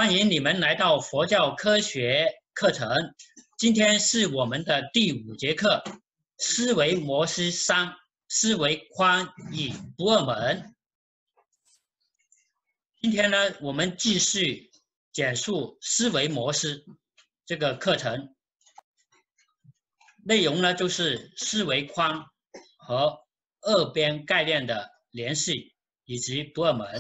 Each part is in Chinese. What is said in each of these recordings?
欢迎你们来到佛教科学课程。今天是我们的第5节课，思维模式3，思维宽与不二门。今天呢，我们继续简述思维模式这个课程，内容呢就是思维宽和二边概念的联系以及不二门。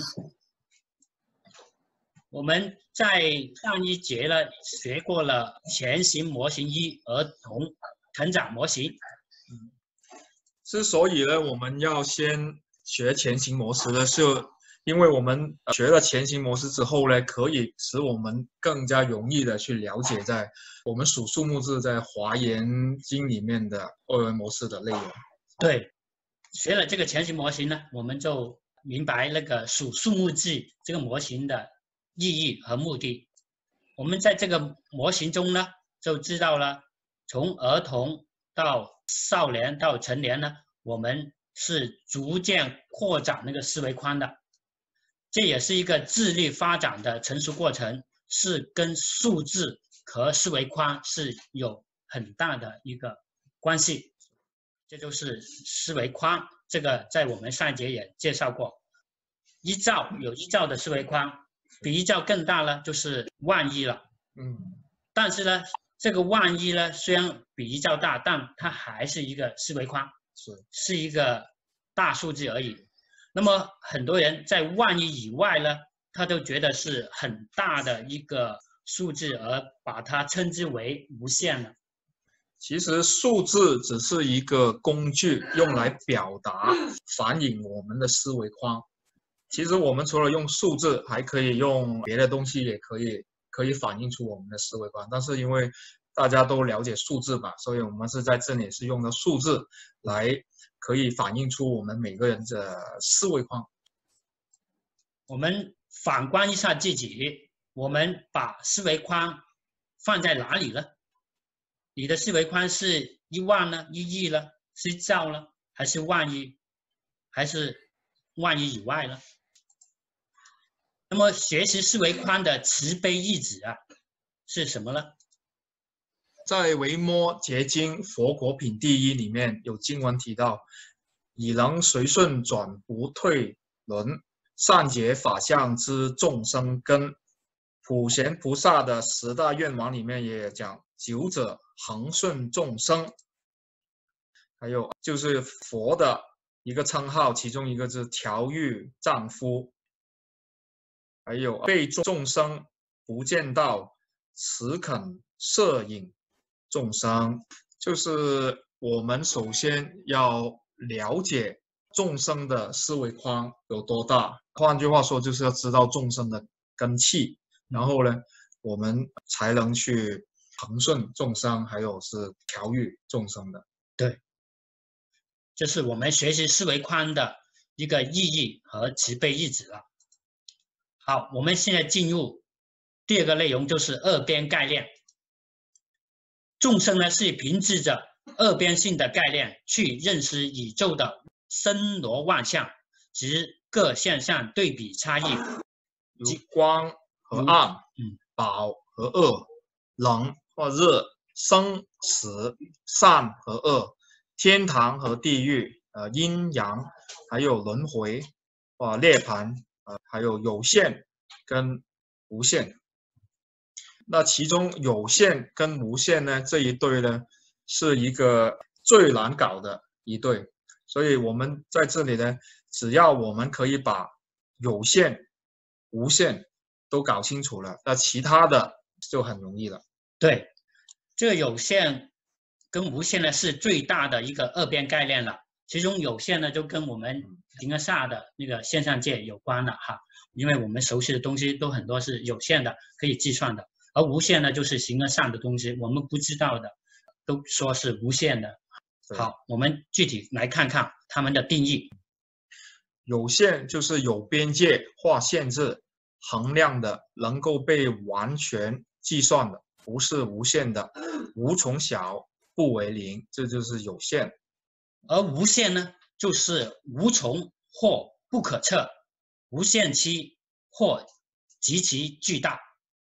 我们在上一节呢学过了前行模型1儿童成长模型。 之所以呢我们要先学前行模式呢，是因为我们学了前行模式之后呢，可以使我们更加容易的去了解在我们数数目字在华严经里面的二元模式的内容。 对，学了这个前行模型呢，我们就明白那个数数目字这个模型的意义和目的。我们在这个模型中呢，就知道了从儿童到少年到成年呢，我们是逐渐扩展那个思维宽的。这也是一个智力发展的成熟过程，是跟数字和思维宽是有很大的一个关系。这就是思维宽，这个在我们上一节也介绍过。1兆有1兆的思维宽，比1兆更大呢，就是万亿了。但是呢，这个万亿呢，虽然比1兆大，但它还是一个思维宽，是一个大数字而已。那么很多人在万亿以外呢，他都觉得是很大的一个数字，而把它称之为无限了。 其实数字只是一个工具，用来表达、反映我们的思维宽。其实我们除了用数字，还可以用别的东西，也可以反映出我们的思维观。但是因为大家都了解数字嘛，所以我们是在这里是用的数字来可以反映出我们每个人的思维观。 我们反观一下自己，我们把思维宽放在哪里呢？你的思维宽是1万呢，1亿呢，是1兆呢，还是万亿，还是万亿以外呢？那么学习思维宽的慈悲意志啊，是什么呢？ 在《维摩诘经·佛果品第一》里面有经文提到：“以能随顺转不退轮，善解法相之众生根。”普贤菩萨的10大愿望里面也讲“久者恒顺众生”，还有就是佛的一个称号，其中一个是调御丈夫。还有被众生不见道，慈肯摄引众生，就是我们首先要了解众生的思维宽有多大，换句话说，就是要知道众生的根器，然后呢，我们才能去恒顺众生，还有是调御众生的。 对，这是我们学习思维宽的一个意义和慈悲意志了。好，我们现在进入第2个内容，就是二边概念。众生呢是凭借着二边性的概念去认识宇宙的森罗万象及各现象对比差异， 如光和暗，饱和恶，冷或热，生死，善和恶，天堂和地狱，阴阳，还有轮回，涅槃。还有有限跟无限，那其中有限跟无限呢，这一对呢是一个最难搞的一对，所以我们在这里呢，只要我们可以把有限、无限都搞清楚了，那其他的就很容易了。 对，这个有限跟无限呢是最大的一个二边概念了。其中有限呢，就跟我们形而上的那个现象界有关了哈，因为我们熟悉的东西都很多是有限的，可以计算的，而无限呢就是形而上的东西，我们不知道的，都说是无限的。好，我们具体来看看它们的定义。 有限就是有边界或限制、衡量的，能够被完全计算的，不是无限的，无从小不为零，这就是有限。 而无限呢，就是无从或不可测，无限期或极其巨大。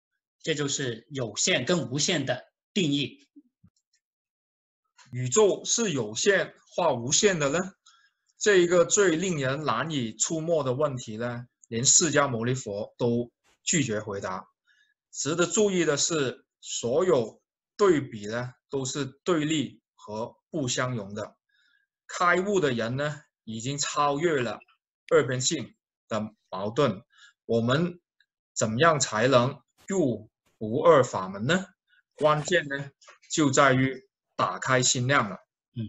这就是有限跟无限的定义。 宇宙是有限或无限的呢？这一个最令人难以触摸的问题呢，连释迦牟尼佛都拒绝回答。值得注意的是，所有对比呢都是对立和不相容的。开悟的人呢，已经超越了二边性的矛盾。我们怎样才能入不二法门呢？关键呢就在于打开心量了。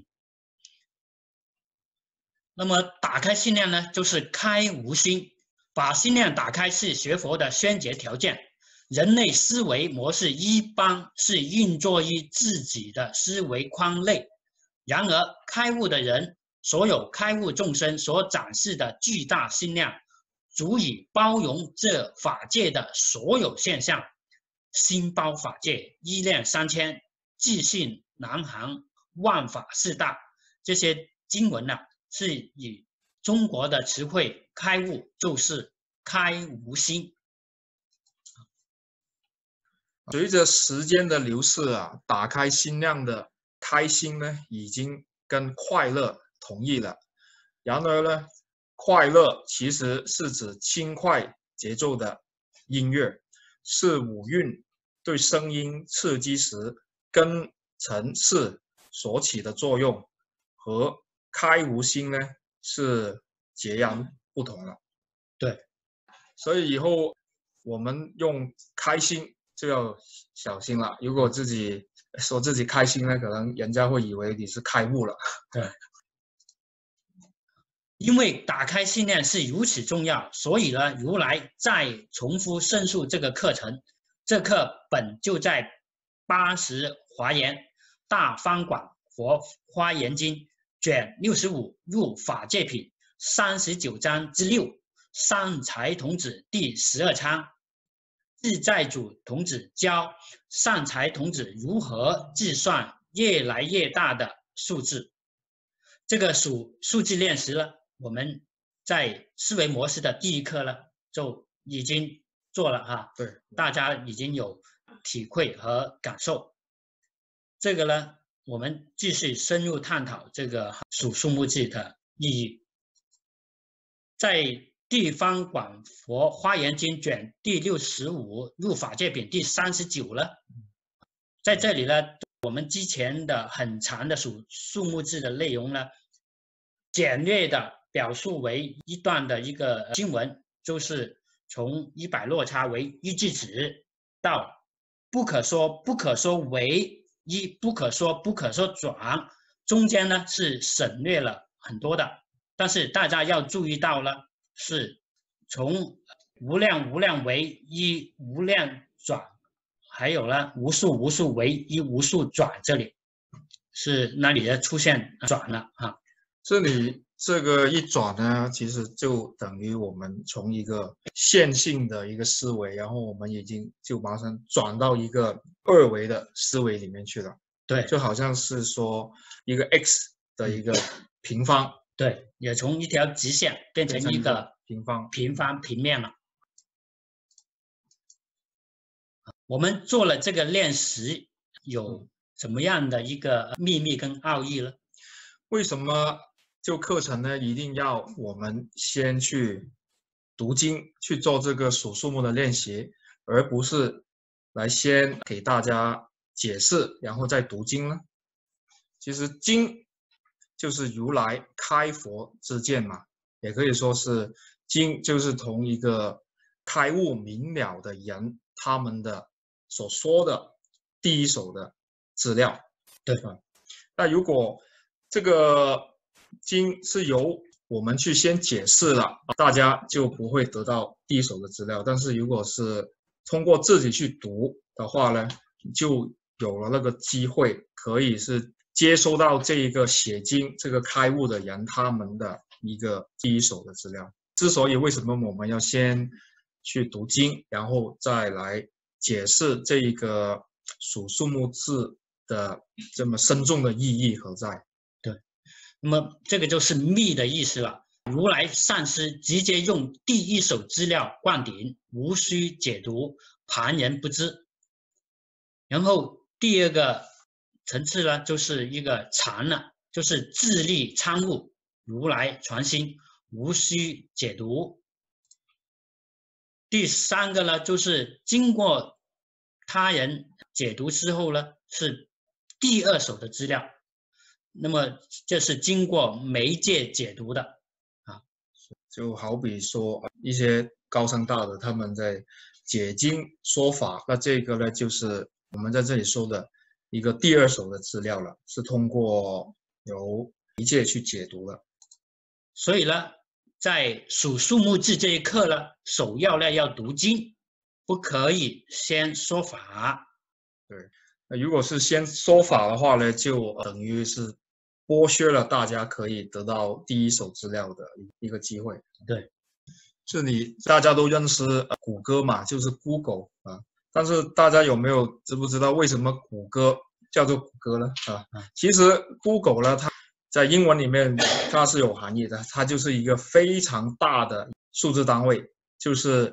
那么打开心量呢，就是开无心。把心量打开是学佛的先决条件。人类思维模式一般是运作于自己的思维框内，然而开悟的人，所有开悟众生所展示的巨大心量，足以包容这法界的所有现象。心包法界，一念三千，自信南航，万法四大。这些经文呢，是以中国的词汇开悟就是开无心。 随着时间的流逝啊，打开心量的开心呢，已经跟快乐同义了。然而呢，快乐其实是指轻快节奏的音乐，是五蕴对声音刺激时根尘世所起的作用，和开无心呢是截然不同了。 对， 所以以后我们用开心就要小心了。如果自己说自己开心呢，可能人家会以为你是开悟了。 对，因为打开心量是如此重要，所以呢，如来再重复申述这个课程。这课本就在80华严大方广佛花严经卷65入法界品39章之6，善财童子第12章，自在主童子教善财童子如何计算越来越大的数字。这个数字练习呢，我们在思维模式的第一课呢就已经做了哈， 对， 大家已经有体会和感受。这个呢，我们继续深入探讨这个数数目字的意义。在地方广佛花严经卷第65入法界品第39呢，在这里呢，我们之前的很长的数目字的内容呢，简略的表述为一段的一个经文，就是从100落差为一句子到不可说为一，不可说转，中间呢是省略了很多的。但是大家要注意到呢，是从无量为一无量转，还有呢无数为一无数转，这里是那里的出现转了啊。 这里这个一转呢，其实就等于我们从一个线性的一个思维，然后我们已经就马上转到一个二维的思维里面去了。 对， 就好像是说一个 x 的一个平方， 对，也从一条直线变成一个平面了。我们做了这个练习，有怎么样的一个秘密跟奥义呢？ 为什么就课程呢，一定要我们先去读经去做这个数数目的练习，而不是来先给大家解释，然后再读经呢？其实经就是如来开佛之见嘛，也可以说是经就是同一个开悟明了的人他们的所说的第一手的资料。 对， 那如果这个经是由我们去先解释了，大家就不会得到第一手的资料。但是如果是通过自己去读的话呢，就有了那个机会，可以是接收到这一个写经、这个开悟的人他们的一个第一手的资料。之所以为什么我们要先去读经，然后再来解释这一个数数目字的这么深重的意义何在？ 对，那么这个就是密的意思了。如来上师直接用第一手资料灌顶，无需解读，旁人不知。 然后第二个层次呢，就是一个禅了，就是自立参悟，如来传心，无需解读。第三个呢，就是经过他人解读之后呢，是第二手的资料，那么这是经过媒介解读的啊。 就好比说一些高僧大德他们在解经说法，那这个呢就是我们在这里说的一个第二手的资料了，是通过由媒介去解读的。 所以呢，在数数目字这一课呢，首要呢要读经，不可以先说法。 对，那如果是先说法的话呢，就等于是剥削了大家可以得到第一手资料的一个机会。 对， 这里大家都认识谷歌嘛，就是 Google 啊，但是大家有没有知不知道为什么谷歌叫做谷歌呢？其实 Google 呢，它在英文里面它是有含义的，它就是一个非常大的数字单位，就是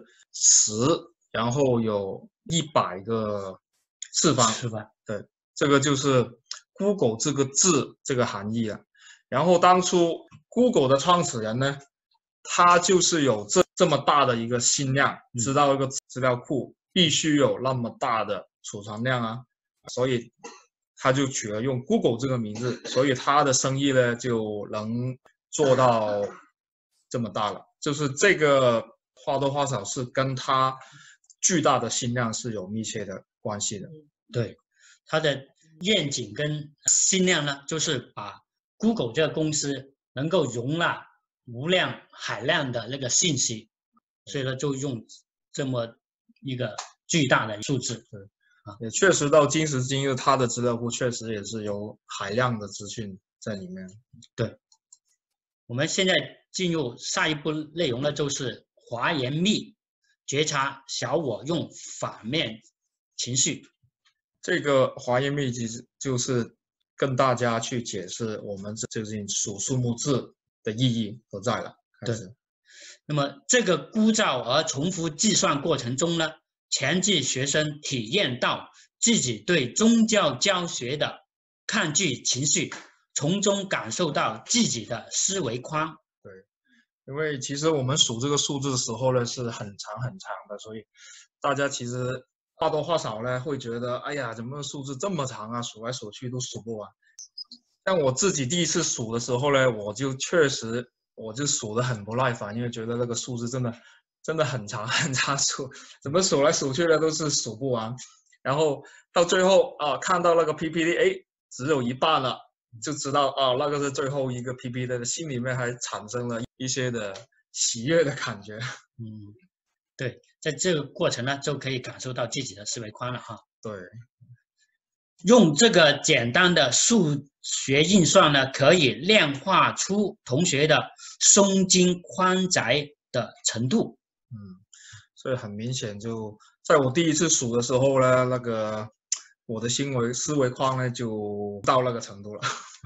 10，然后有100个次方。 是吧？ 对，这个就是 Google 这个字这个含义了。然后当初 Google 的创始人呢，他就是有这么大的一个心量，知道一个资料库必须有那么大的储存量啊，所以他就取了用 Google 这个名字，所以他的生意呢就能做到这么大了。就是这个或多或少是跟他巨大的心量是有密切的关系的。 对，他的愿景跟心量呢，就是把 Google 这个公司能够容纳无量海量的那个信息，所以呢，就用这么一个巨大的数字。 对，也确实到今时今日，它的资料库确实也是有海量的资讯在里面。 对，我们现在进入下一步内容呢，就是华严密，觉察小我用反面情绪。 这个华严密其实就是跟大家去解释我们最近数数目字的意义何在了。 对，那么这个枯燥而重复计算过程中呢，前期学生体验到自己对宗教教学的抗拒情绪，从中感受到自己的思维框。 对，因为其实我们数这个数字的时候呢是很长很长的，所以大家其实或多或少呢会觉得，哎呀，怎么数字这么长啊，数来数去都数不完。像我自己第一次数的时候呢，我就数得很不耐烦，因为觉得那个数字真的很长很长，怎么数来数去呢都是数不完。然后到最后啊，看到那个 PPT， 哎，只有一半了，就知道啊，那个是最后一个 PPT 的，心里面还产生了一些的喜悦的感觉。 对，在这个过程呢，就可以感受到自己的思维框了哈。 对， 用这个简单的数学运算呢，可以量化出同学的松筋宽窄的程度。 所以很明显，就在我第一次数的时候呢，那个我的思维框呢就到那个程度了。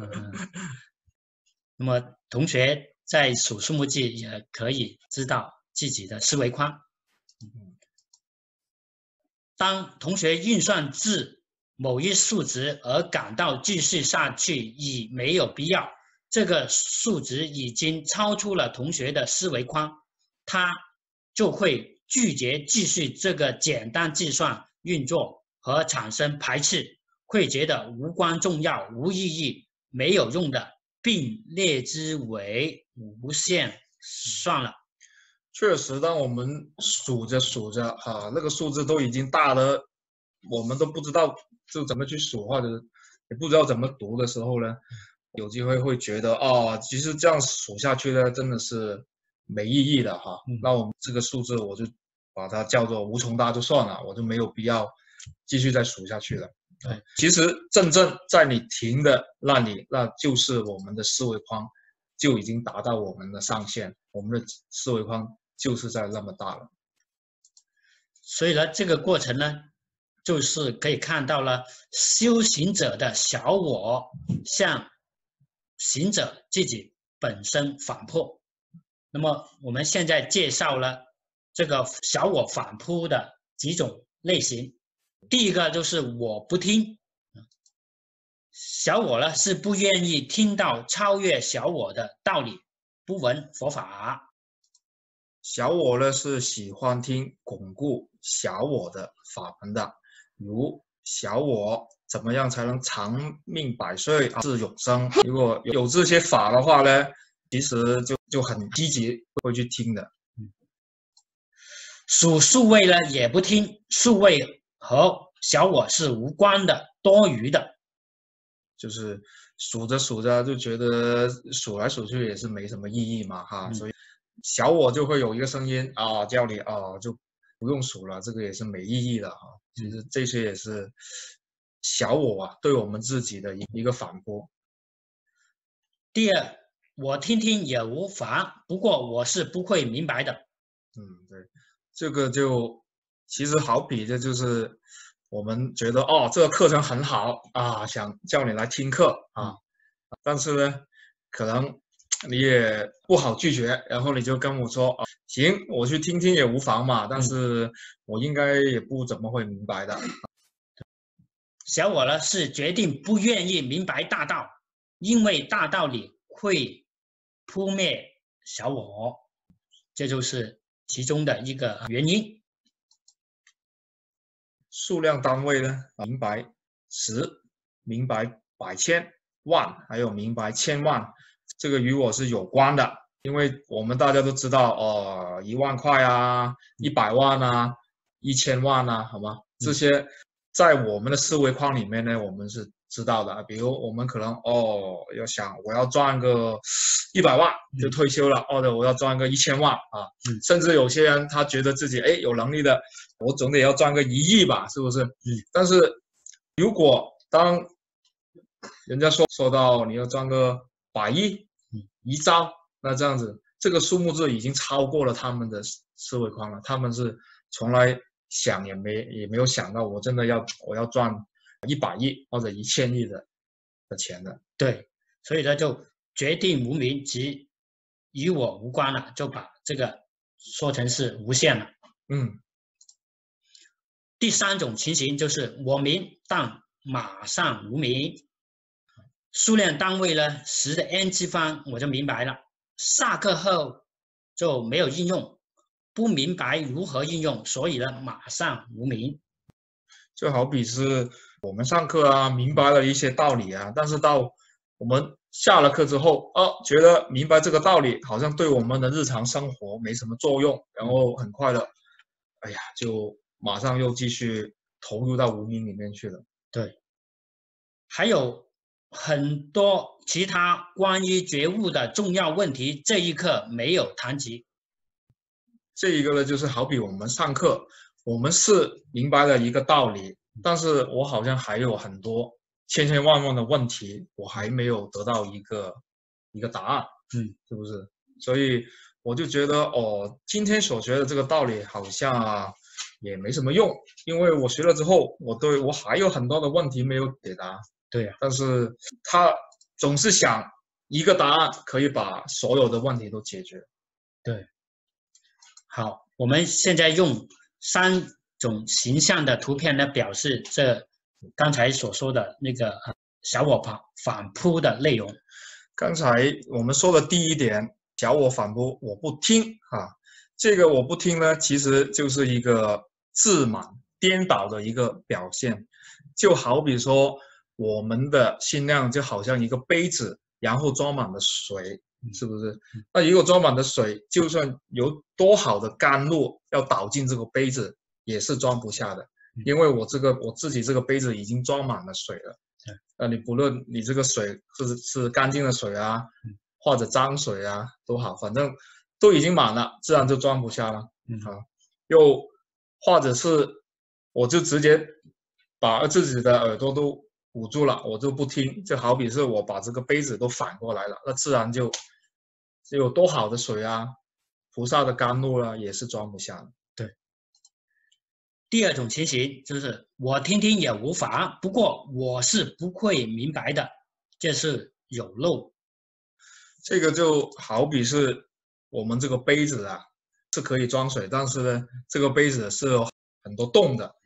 那么同学在数数目字也可以知道自己的思维框。当同学运算至某一数值而感到继续下去已没有必要，这个数值已经超出了同学的思维框，他就会拒绝继续这个简单计算运作和产生排斥，会觉得无关重要、无意义、没有用的，并列之为无限算了。 确实，当我们数着数着啊，那个数字都已经大的，我们都不知道就怎么去数，或者也不知道怎么读的时候呢，有机会会觉得哦，其实这样数下去呢，真的是没意义的哈。那我们这个数字我就把它叫做无穷大就算了，我就没有必要继续再数下去了。 对， 其实真正在你停的那里，那就是我们的思维框就已经达到我们的上限，我们的思维框就是在那么大了。 所以呢，这个过程呢，就是可以看到了修行者的小我向行者自己本身反扑。那么我们现在介绍了这个小我反扑的几种类型。 第一个就是我不听，小我呢是不愿意听到超越小我的道理，不闻佛法。 小我呢是喜欢听巩固小我的法门的，如小我怎么样才能长命百岁、至永生？如果有这些法的话呢，其实就很积极会去听的。 属数位呢也不听，数位和小我是无关的，多余的。 就是数着数着就觉得数来数去也是没什么意义嘛，哈，所以小我就会有一个声音啊，叫你啊就不用数了，这个也是没意义的哈。其实这些也是小我啊对我们自己的一个反驳。 第二，我听听也无妨，不过我是不会明白的。 对，这个就其实好比这就是我们觉得哦，这个课程很好啊，想叫你来听课啊，但是呢，可能你也不好拒绝，然后你就跟我说啊，行，我去听听也无妨嘛，但是我应该也不怎么会明白的。 小我呢是决定不愿意明白大道，因为大道理会扑灭小我，这就是其中的一个原因。 数量单位呢，明白10，明白百千万，还有明白千万，这个与我是有关的，因为我们大家都知道，1万块啊，100万啊，1000万啊，好吗？这些在我们的思维框里面呢，我们是知道的。比如我们可能要想我要赚个100万就退休了，或者我要赚个1000万啊，甚至有些人他觉得自己有能力的，我总得要赚个1亿吧，是不是？但是如果当人家说到你要赚个100亿1兆，那这样子这个数目字已经超过了他们的思维框了，他们是从来想也没有想到我真的我要赚100亿或者1000亿的钱的。 对，所以他就决定无明即与我无关了，就把这个说成是无限了。第三种情形就是我明但马上无明，数量单位呢10的 n 次方我就明白了，下课后就没有应用，不明白如何应用，所以呢马上无明。 就好比是我们上课啊，明白了一些道理啊，但是到我们下了课之后，觉得明白这个道理好像对我们的日常生活没什么作用，然后很快的，就马上又继续投入到无明里面去了。 对，还有很多其他关于觉悟的重要问题，这一课没有谈及。 这一个呢，就是好比我们上课，我们是明白了一个道理，但是我好像还有很多千千万万的问题，我还没有得到一个答案，是不是？所以我就觉得今天所学的这个道理好像也没什么用，因为我学了之后，我还有很多的问题没有解答。 对啊， 但是他总是想一个答案可以把所有的问题都解决。 对。好，我们现在用3种形象的图片来表示这刚才所说的那个小我反扑的内容。 刚才我们说的第一点，小我反扑，我不听啊，这个我不听呢，其实就是一个自满颠倒的一个表现，就好比说我们的心量就好像一个杯子，然后装满了水。是不是？那如果装满的水，就算有多好的甘露要倒进这个杯子，也是装不下的，因为我自己这个杯子已经装满了水了。你不论你这个水是干净的水啊，或者脏水啊都好，反正都已经满了，自然就装不下了。又或者是我就直接把自己的耳朵都捂住了，我就不听，就好比是我把这个杯子都反过来了，那自然就有多好的水啊，菩萨的甘露啊，也是装不下的。 对。第二种情形就是我听听也无妨，不过我是不会明白的，这是有漏。 这个就好比是我们这个杯子啊，是可以装水，但是呢，这个杯子是有很多洞的，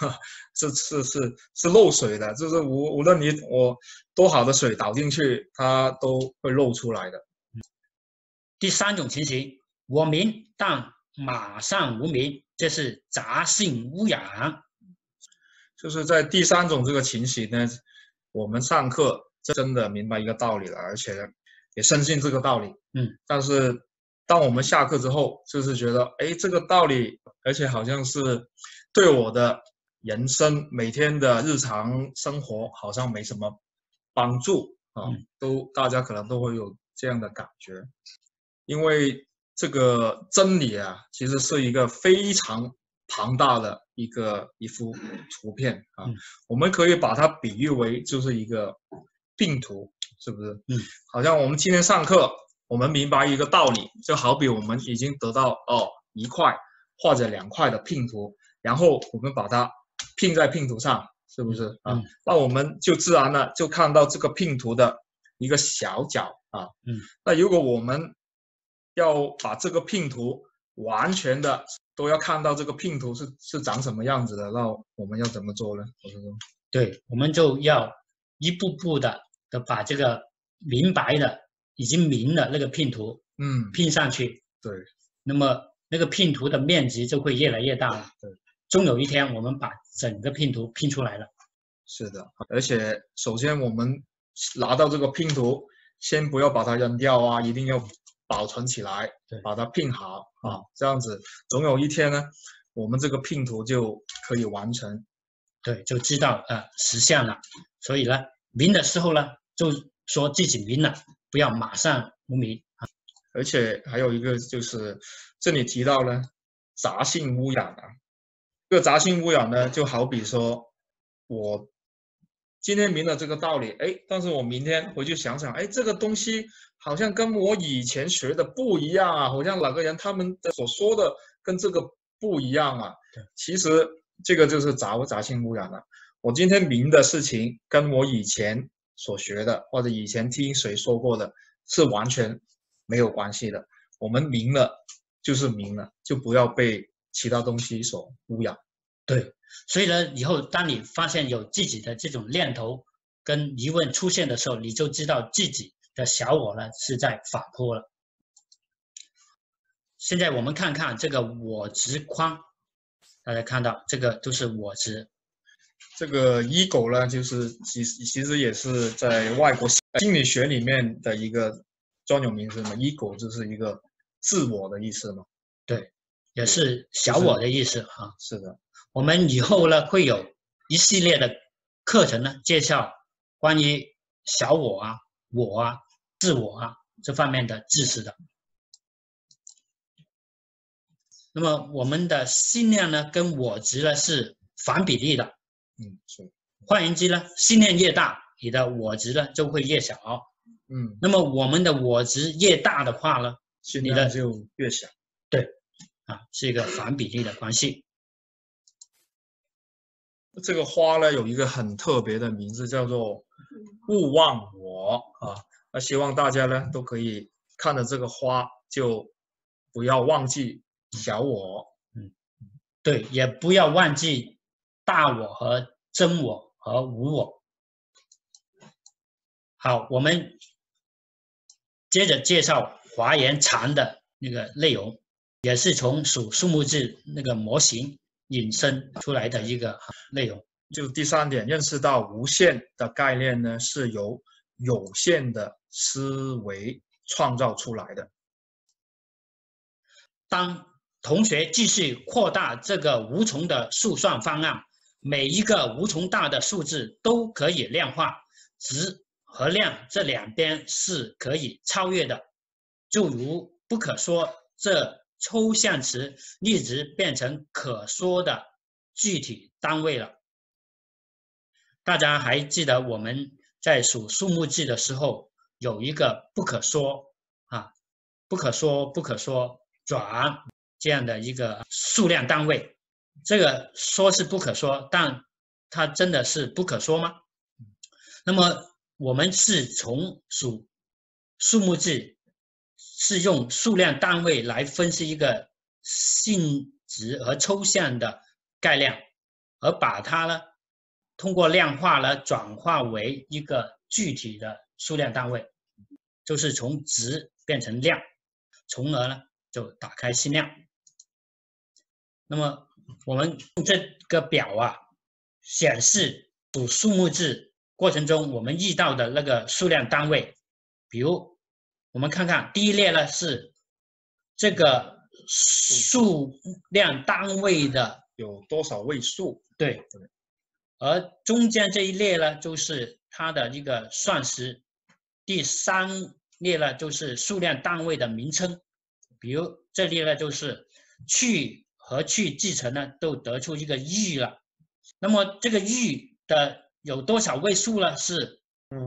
是漏水的，就是无论我多好的水倒进去，它都会漏出来的。 第三种情形，我明但马上无明，这是杂性污染。 就是在第三种这个情形呢，我们上课真的明白一个道理了，而且也深信这个道理。但是当我们下课之后，就是觉得，哎，这个道理，而且好像是对我的人生每天的日常生活好像没什么帮助啊，大家可能都会有这样的感觉，因为这个真理啊，其实是一个非常庞大的一幅图片啊，我们可以把它比喻为就是一个病图，是不是？好像我们今天上课，我们明白一个道理，就好比我们已经得到1块或者2块的拼图，然后我们把它拼在拼图上，是不是啊？那我们就自然的就看到这个拼图的一个小角啊。那如果我们要把这个拼图完全的都要看到这个拼图是长什么样子的，那我们要怎么做呢？ 对，我们就要一步步的把这个明白的已经明的那个拼图拼上去。 对， 那么那个拼图的面积就会越来越大了。 对， 终有一天我们把整个拼图拼出来了。 是的，而且首先我们拿到这个拼图，先不要把它扔掉啊，一定要保存起来，把它拼好啊，这样子总有一天呢，我们这个拼图就可以完成。 对，就知道实现了。所以呢，明的时候呢，就说自己明了，不要马上无明啊。 而且还有一个就是这里提到呢，杂性污染啊，这个杂性污染呢，就好比说我今天明了这个道理，哎，但是我明天回去想想，哎，这个东西好像跟我以前学的不一样啊，好像哪个人他们所说的跟这个不一样啊。其实这个就是杂性污染了。我今天明的事情跟我以前所学的或者以前听谁说过的是完全没有关系的。我们明了就是明了，就不要被其他东西所污染。 对，所以呢，以后当你发现有自己的这种念头跟疑问出现的时候，你就知道自己的小我呢是在反扑了。现在我们看看这个我执框，大家看到这个都是我执。 这个 ego 呢，就是其实也是在外国心理学里面的一个专有名词嘛。ego 就是一个自我的意思嘛。 对，也是小我的意思啊。 是的。 我们以后呢会有一系列的课程呢，介绍关于小我啊、我啊、自我啊这方面的知识的。那么我们的心量呢，跟我执呢是反比例的。 是。 换言之呢，心量越大，你的我执呢就会越小。那么我们的我执越大的话呢， 心量就越小。 对，是一个反比例的关系。 这个花呢有一个很特别的名字，叫做勿忘我啊。那希望大家呢都可以看着这个花，就不要忘记小我。 对，也不要忘记大我和真我和无我。好，我们接着介绍华严禅的那个内容，也是从数目字那个模型引申出来的一个内容。 就第3点，认识到无限的概念呢，是由有限的思维创造出来的。 当同学继续扩大这个无穷的数算方案，每一个无穷大的数字都可以量化，值和量这两边是可以超越的。就如不可说这抽象词立即变成可说的具体单位了。大家还记得我们在数数目字的时候有一个不可说不可说不可说转这样的一个数量单位。这个说是不可说，但它真的是不可说吗？那么我们是从数目字是用数量单位来分析一个性质和抽象的概量，而把它呢通过量化呢转化为一个具体的数量单位，就是从值变成量，从而呢就打开新量。那么我们用这个表啊显示数数目制过程中我们遇到的那个数量单位，比如我们看看第一列呢是这个数量单位的有多少位数？ 对，而中间这一列呢就是它的一个算式，第三列呢就是数量单位的名称，比如这里呢就是去和去继承呢都得出一个域了。那么这个域的有多少位数呢？是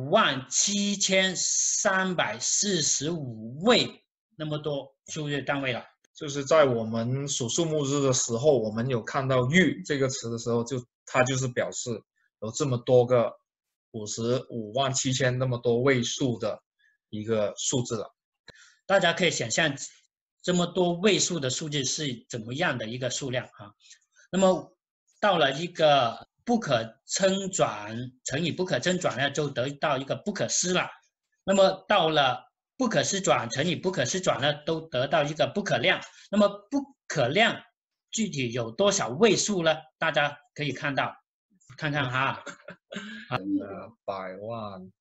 57345位，那么多数列单位了。 就是在我们数数目制的时候，我们有看到“域”这个词的时候，它就是表示有这么多个557000那么多位数的一个数字了。 大家可以想象这么多位数的数字是怎么样的一个数量啊？那么到了一个不可称转乘以不可称转呢，就得到一个不可思了。那么到了不可思转乘以不可思转呢，都得到一个不可量。那么不可量具体有多少位数呢？大家可以看到，看看哈， 百万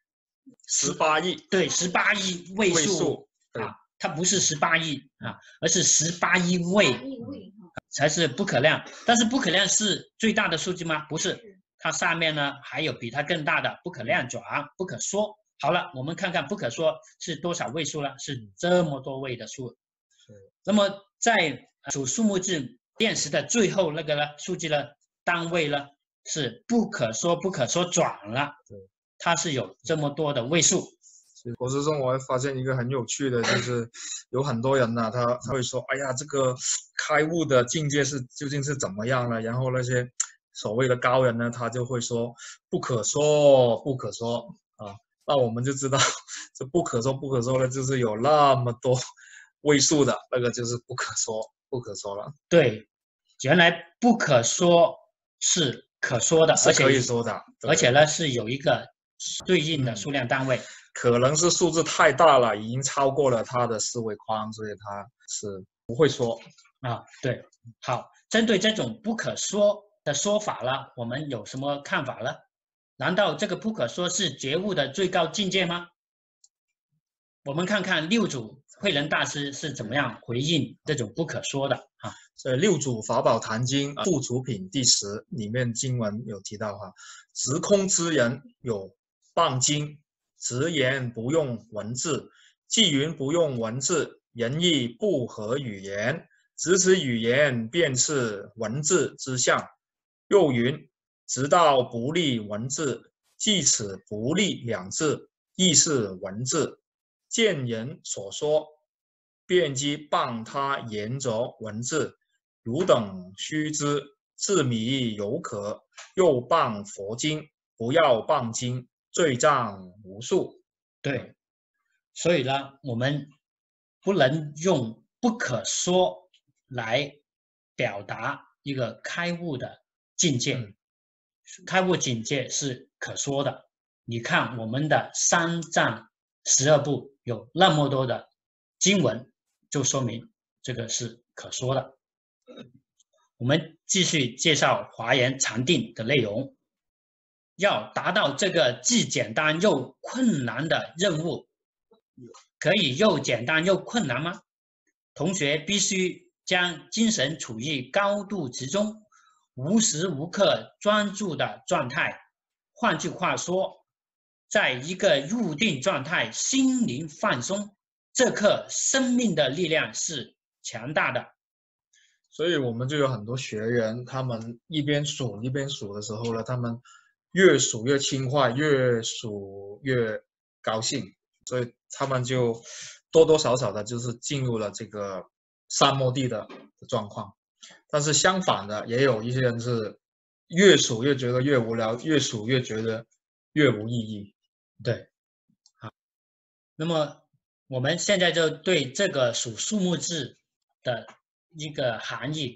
18亿， 对，18亿位数啊，它不是18亿啊，而是18亿位才是不可量。但是不可量是最大的数字吗？不是，它上面呢还有比它更大的不可量转、不可说。好了，我们看看不可说是多少位数了？是这么多位的数。那么在数数目制辨识的最后那个呢数据呢单位呢是不可说转了，它是有这么多的位数。 国师中我会发现一个很有趣的，就是有很多人呢、他会说，哎呀，这个开悟的境界究竟是怎么样了？然后那些所谓的高人呢，他就会说不可说，不可说啊。那我们就知道，这不可说呢，就是有那么多位数的那个就是不可说了。 对，原来不可说是可说的， 是可以说的， 而且呢是有一个对应的数量单位。 可能是数字太大了，已经超过了他的思维框，所以他是不会说啊。对，好，针对这种不可说的说法呢，我们有什么看法呢？难道这个不可说是觉悟的最高境界吗？我们看看六祖慧能大师是怎么样回应这种不可说的啊。 所以六祖法宝坛经附主品第10里面经文有提到哈，直空之人有谤经，直言不用文字，即云不用文字，人亦不合语言，直此语言便是文字之相。又云，直到不立文字，即此不立两字，亦是文字。见人所说，便即谤他言着文字，汝等须知，自迷犹可。又谤佛经，不要谤经，罪障无数。 对，所以呢，我们不能用不可说来表达一个开悟的境界。开悟境界是可说的。你看我们的三藏12部有那么多的经文，就说明这个是可说的。我们继续介绍华严禅定的内容。要达到这个既简单又困难的任务，可以又简单又困难吗？同学必须将精神处于高度集中、无时无刻专注的状态。换句话说，在一个入定状态，心灵放松，这刻生命的力量是强大的。 所以我们就有很多学员，他们一边数的时候呢，他们越数越轻快，越数越高兴，所以他们就多多少少的就是进入了这个三摩地的状况。但是相反的，也有一些人是越数越觉得越无聊，越数越觉得越无意义。 对，好，那么我们现在就对这个数数目制的一个含义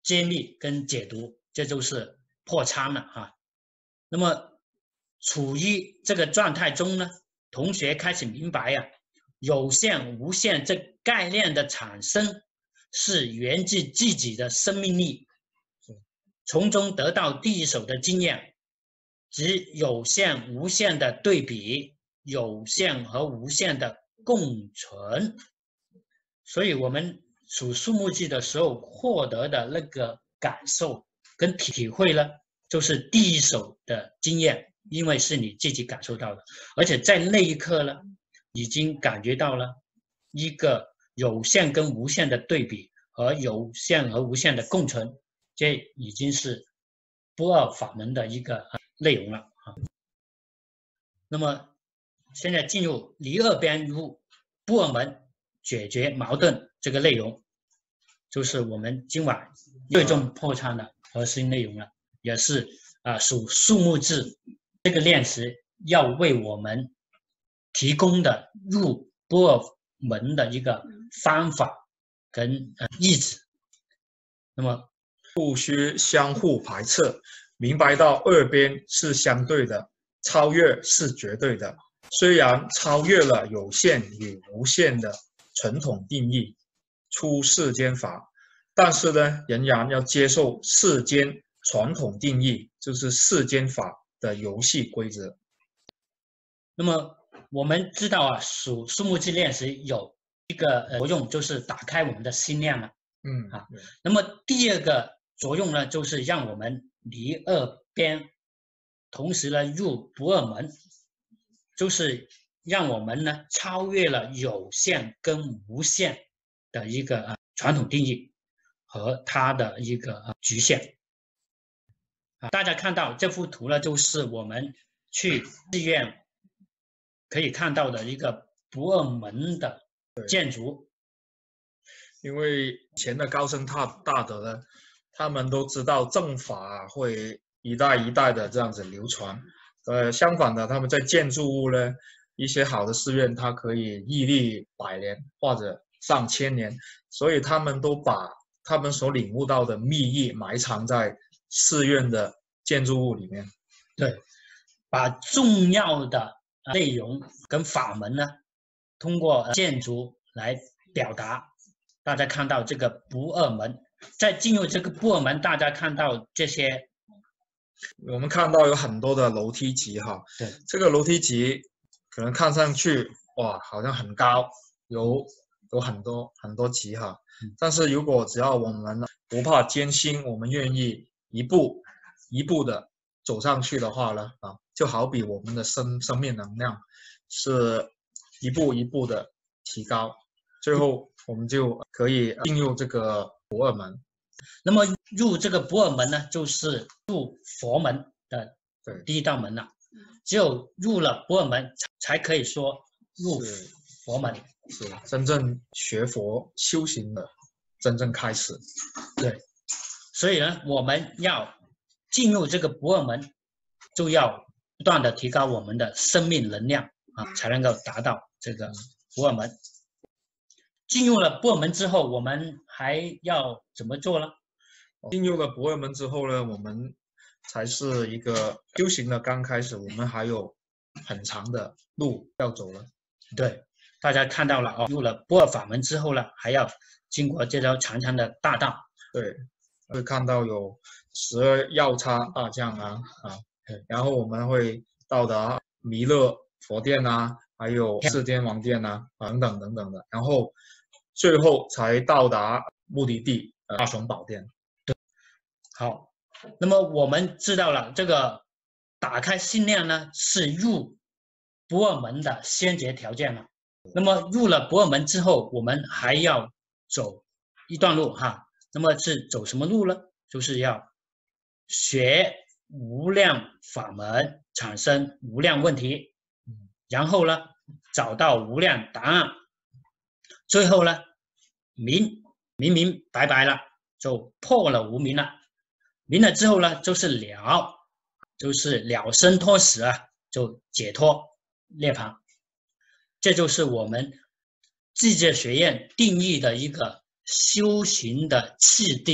揭秘跟解读，这就是破参了啊。那么处于这个状态中呢，同学开始明白啊，有限无限这概念的产生是源自自己的生命力，从中得到第一手的经验，即有限无限的对比，有限和无限的共存。所以我们数数目字的时候获得的那个感受跟体会呢，就是第一手的经验，因为是你自己感受到的，而且在那一刻呢，已经感觉到了一个有限跟无限的对比和有限和无限的共存，这已经是不二法门的一个内容了啊。那么现在进入离二边入不二门解决矛盾这个内容，就是我们今晚最终破参的核心内容了，也是数数目字这个练习要为我们提供的入不二门的一个方法跟意志。那么不需相互排斥，明白到二边是相对的，超越是绝对的。虽然超越了有限与无限的传统定义，出世间法，但是呢，仍然要接受世间传统定义，就是世间法的游戏规则。 那么我们知道啊，数数目字练习有一个作用，就是打开我们的心量了。那么第二个作用呢，就是让我们离二边，同时呢入不二门，就是让我们呢超越了有限跟无限的一个传统定义和它的一个局限。大家看到这幅图呢，就是我们去寺院可以看到的一个不二门的建筑。 因为以前的高僧大德呢，他们都知道正法会一代一代的这样子流传，相反的，他们在建筑物呢，一些好的寺院，它可以屹立100年或者上千年，所以他们都把他们所领悟到的密意埋藏在寺院的建筑物里面。 对，把重要的内容跟法门呢，通过建筑来表达。大家看到这个不二门，在进入这个不二门，大家看到这些， 我们看到有很多的楼梯级哈， 对， 这个楼梯级可能看上去哇好像很高，有很多级哈，但是如果只要我们不怕艰辛，我们愿意一步一步的走上去的话呢，就好比我们的生命能量是一步一步的提高，最后我们就可以进入这个不二门。 那么入这个不二门呢，就是入佛门的第一道门了。只有入了不二门，才可以说入佛门， 是真正学佛修行的真正开始。 对，所以呢，我们要进入这个不二门，就要不断的提高我们的生命能量才能够达到这个不二门。进入了不二门之后，我们还要怎么做呢？ 进入了不二门之后呢，我们才是一个修行的刚开始，我们还有很长的路要走了。 对，大家看到了入了不二法门之后呢，还要经过这条长长的大道。 对，会看到有12药叉大将然后我们会到达弥勒佛殿还有世间王殿等等等等的，然后最后才到达目的地大雄宝殿。 对，好，那么我们知道了这个打开心量呢，是入不二门的先决条件了。那么入了不二门之后，我们还要走一段路那么是走什么路呢？就是要学无量法门，产生无量问题，然后呢找到无量答案，最后呢明白白了，就破了无明了。明了之后呢，就是了，就是了生脱死就解脱涅槃。这就是我们智界学院定义的一个修行的次第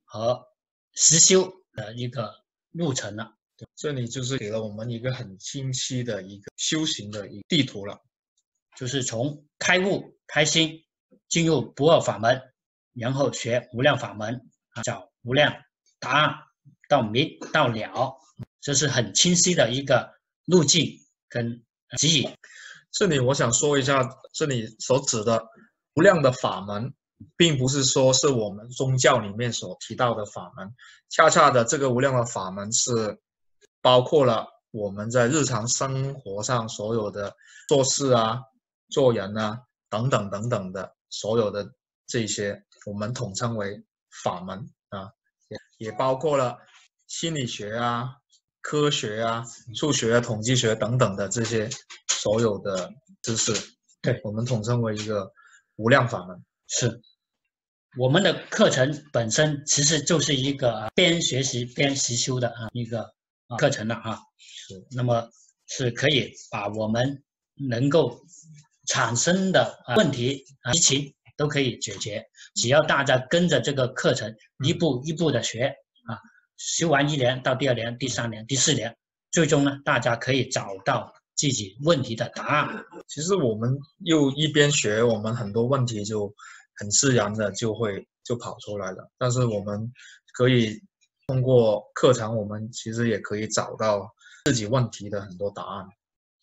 和实修的一个路程了。 这里就是给了我们一个很清晰的一个修行的一个地图了， 就是从开悟开心进入不二法门，然后学无量法门，找无量答案，到明到了，这是很清晰的一个路径跟指引。 这里我想说一下，这里所指的无量的法门，并不是说是我们宗教里面所提到的法门，恰恰的这个无量的法门是包括了我们在日常生活上所有的做事啊、做人啊等等等等的所有的这些，我们统称为法门啊，也包括了心理学啊、科学啊、数学啊、统计学等等的这些所有的知识， 对， 我们统称为一个无量法门。 是我们的课程本身其实就是一个边学习边实修的一个课程了那么是可以把我们能够产生的问题疑情都可以解决，只要大家跟着这个课程一步一步的学修完1年到第2年、第3年、第4年，最终呢，大家可以找到自己问题的答案。 其实我们又一边学，我们很多问题就很自然的就跑出来了。但是我们可以通过课程，我们其实也可以找到自己问题的很多答案。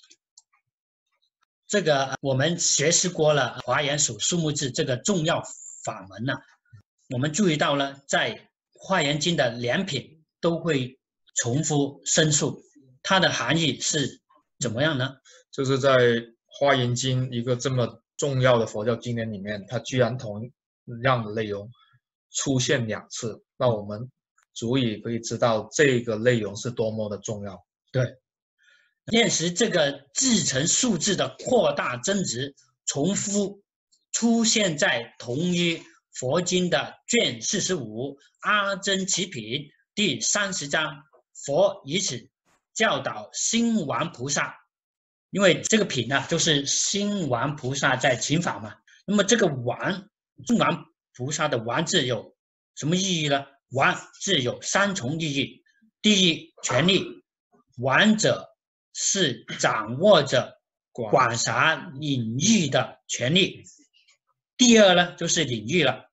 这个我们学习过了华严数数目字这个重要法门呢，我们注意到了在华严经的2品都会重复申述，它的含义是怎么样呢？ 就是在华严经一个这么重要的佛教经典里面，它居然同样的内容出现2次，那我们足以可以知道这个内容是多么的重要。 对，验识这个自成数字的扩大增值重复出现在同一佛经的卷45阿僧祇品第30章，佛以此教导心王菩萨，因为这个品呢就是心王菩萨在请法嘛。那么这个王，心王菩萨的王字有什么意义呢？王字有3重意义。第一，权力，王者是掌握着管辖领域的权利。第二呢，就是领域了，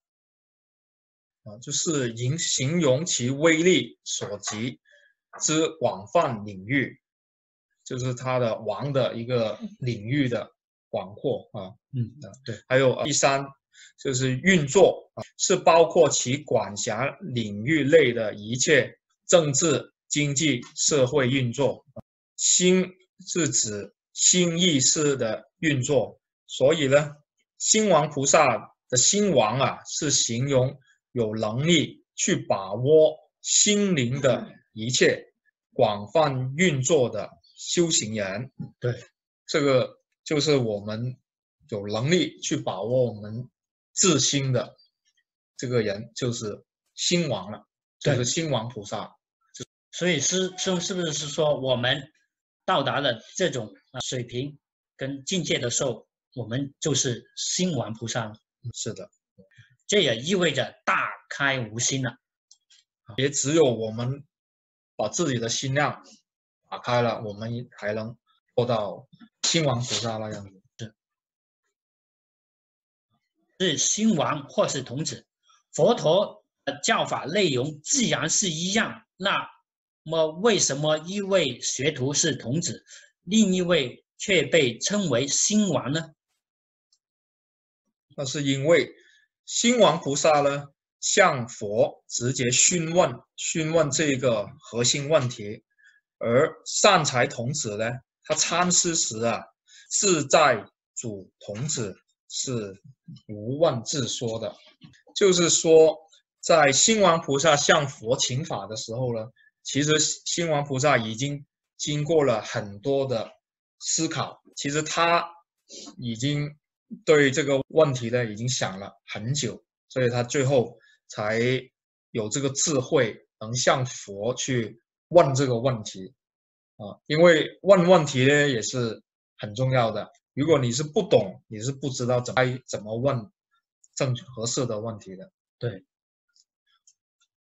就是形容其威力所及之广泛领域，就是它的王的一个领域的广阔对。 还有第3就是运作是包括其管辖领域内的一切政治、经济、社会运作。心是指心意识的运作，所以呢，心王菩萨的心王是形容有能力去把握心灵的一切广泛运作的修行人。 对， 这个就是我们有能力去把握我们自心的这个人，就是心王了，就是心王菩萨。 所以师兄是不是说我们到达了这种水平跟境界的时候，我们就是心王菩萨了？ 是的， 这也意味着大开无心了。 也只有我们把自己的心量打开了，我们才能做到心王菩萨那样子。 是心王或是童子，佛陀的教法内容既然是一样，那么为什么一位学徒是童子，另一位却被称为心王呢？ 那是因为心王菩萨呢，向佛直接询问这个核心问题，而善财童子呢，他参师时自在主童子是无问自说的，就是说，在心王菩萨向佛请法的时候呢，其实心王菩萨已经经过了很多的思考，其实他已经对这个问题呢已经想了很久，所以他最后才有这个智慧，能向佛去问这个问题因为问问题呢也是很重要的。如果你是不懂，你是不知道怎么问合适的问题的。 对，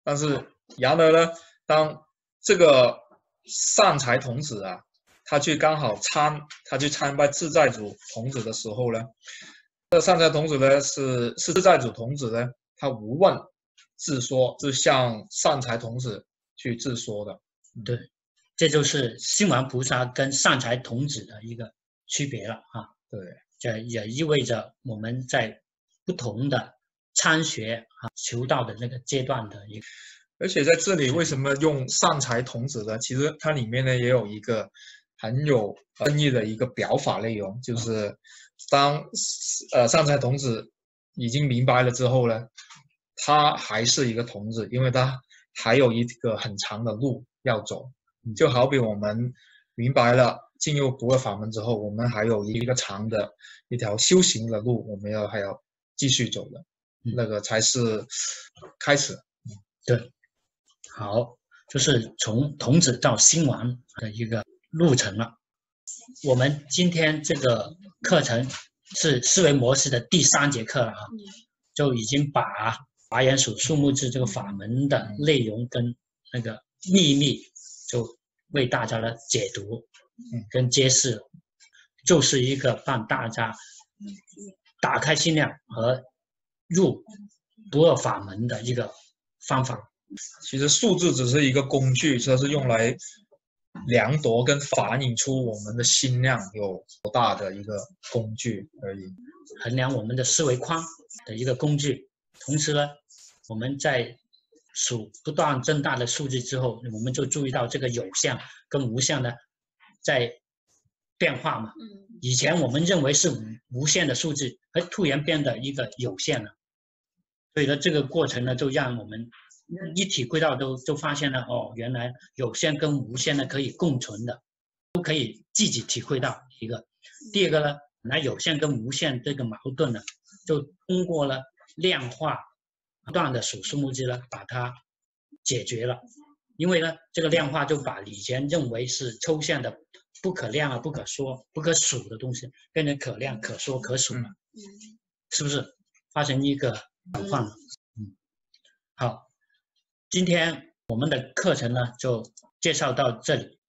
但是然而呢，当这个善财童子啊，他去参拜自在主童子的时候呢，这善财童子呢是自在主童子呢，他无问自说，就向善财童子去自说的。 对，这就是星王菩萨跟善财童子的一个区别了啊。 对， 这也意味着我们在不同的参学啊求道的那个阶段的一个。 而且在这里为什么用善财童子呢？其实它里面呢也有一个很有深意的一个表法内容，就是当善财童子已经明白了之后呢，他还是一个童子，因为他还有一个很长的路要走。就好比我们明白了进入不二法门之后，我们还有一个长的一条修行的路，我们还要继续走的，那个才是开始。 对。好，就是从童子到星王的一个路程了。我们今天这个课程是思维模式的第3节课了啊，就已经把华严数数目字这个法门的内容跟那个秘密就为大家的解读跟揭示，就是一个让大家打开心量和入不二法门的一个方法。 其实数字只是一个工具，它是用来量度跟反映出我们的心量有多大的一个工具而已， 衡量我们的思维框的一个工具。同时呢，我们在数不断增大的数字之后，我们就注意到这个有相跟无相呢在变化嘛。以前我们认为是无限的数字，而突然变得一个有限了。所以呢，这个过程呢，就让我们一体会到就发现了哦，原来有限跟无限呢可以共存的，都可以自己体会到一个。第二个呢，那有限跟无限这个矛盾呢，就通过了量化不断的数数目字呢，把它解决了。因为呢，这个量化就把以前认为是抽象的、不可量啊、不可说、不可数的东西，变成可量、可说、可数了，是不是发生一个转换了？好。今天我们的课程呢就介绍到这里。